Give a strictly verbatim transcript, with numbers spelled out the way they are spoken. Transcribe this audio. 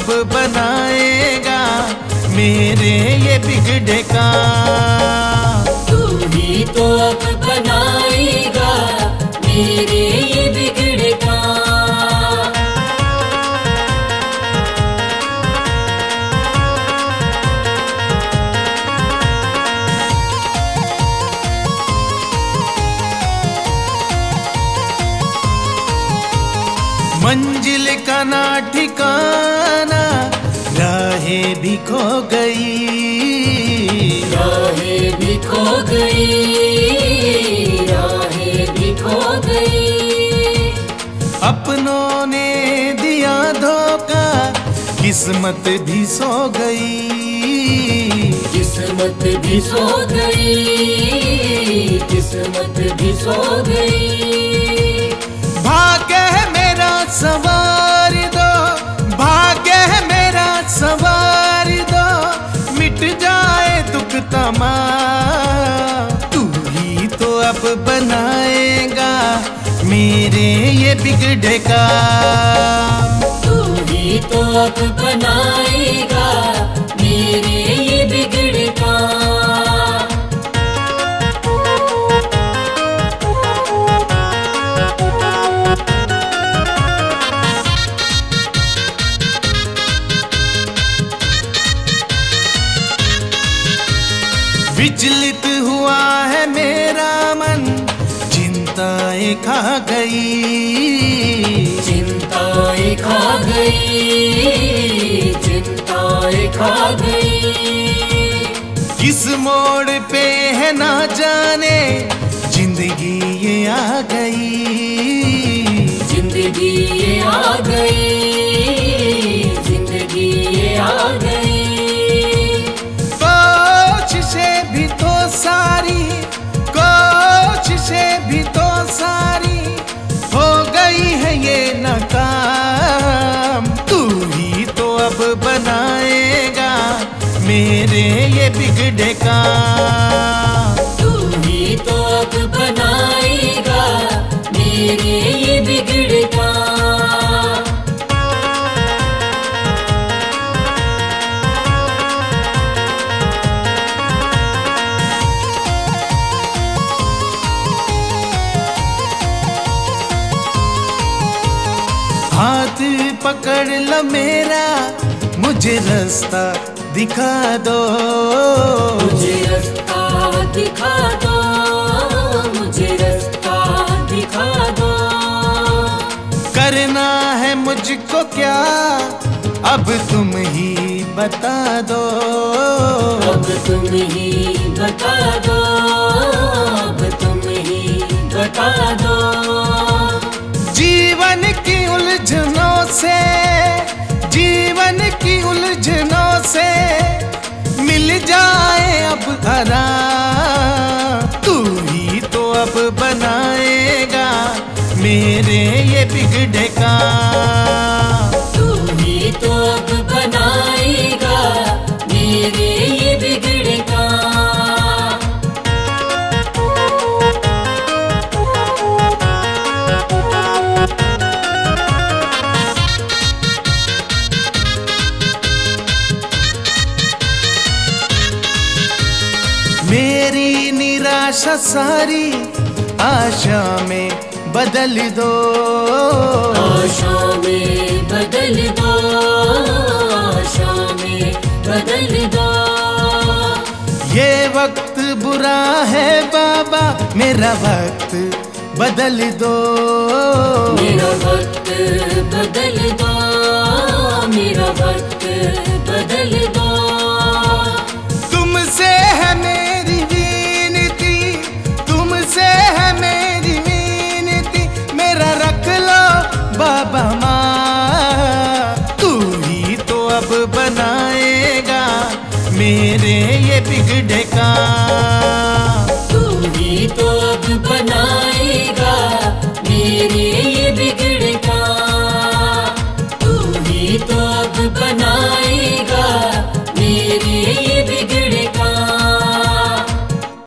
अब बनाएगा मेरे ये बिगड़े का। तू ही तो अब बनाएगा मेरे ये बिगड़े का। मंजिल का ना ठिकाना, राहें भी खो गई, राहें भी खो गई, राहें भी खो गई। अपनों ने दिया धोखा, किस्मत भी सो गई, किस्मत भी सो गई, किस्मत भी सो गई। भाग्य है मेरा सवार दो, भाग्य है मेरा सवार दो, मिट जाए दुख तमाम। तू ही तो अब बनाएगा मेरे ये बिगड़े का। तू ही तो अब बनाएगा मेरे ये बिगड़े का। विचलित हुआ है मेरा मन, चिंताएं खा गई, चिंताएं खा गई, चिंताएं खा गई। किस मोड़ पे है ना जाने जिंदगी ये आ गई, जिंदगी ये आ गई, जिंदगी ये आ गई। कोशिशें भी तो सारी, कोशिशें भी तो सारी हो गई है ये नाकाम। तू ही तो अब बनाएगा मेरे ये बिगड़े का। तू ही तो अब बनाएगा मेरे ये बिगड़े का। हाथ पकड़ लो मेरा, मुझे रास्ता दिखा दो, मुझे रास्ता दिखा दो, मुझे रास्ता दिखा दो। करना है मुझको क्या अब तुम ही बता दो, अब तुम ही बता दो, अब तुम ही बता दो। जीवन की उलझनों से, जीवन की उलझनों से मिल जाए अब आराम। तू ही तो अब बनाएगा मेरे ये बिगड़े का। तू ही तो अब बनाएगा मेरे ये बिगड़े का। मेरी निराशा सारी आशा में बदल दो, आशा में बदल दो, आशा में बदल दो। ये वक्त बुरा है बाबा, मेरा वक्त बदल दो, मेरा वक्त बदल दो, मेरा वक्त बदल दो। तुमसे है मेरी विनती, तुमसे है मेरी विनती, मेरा रख लो बाबा माँ। तू ही तो अब बनाएगा मेरे ये बिगड़े का।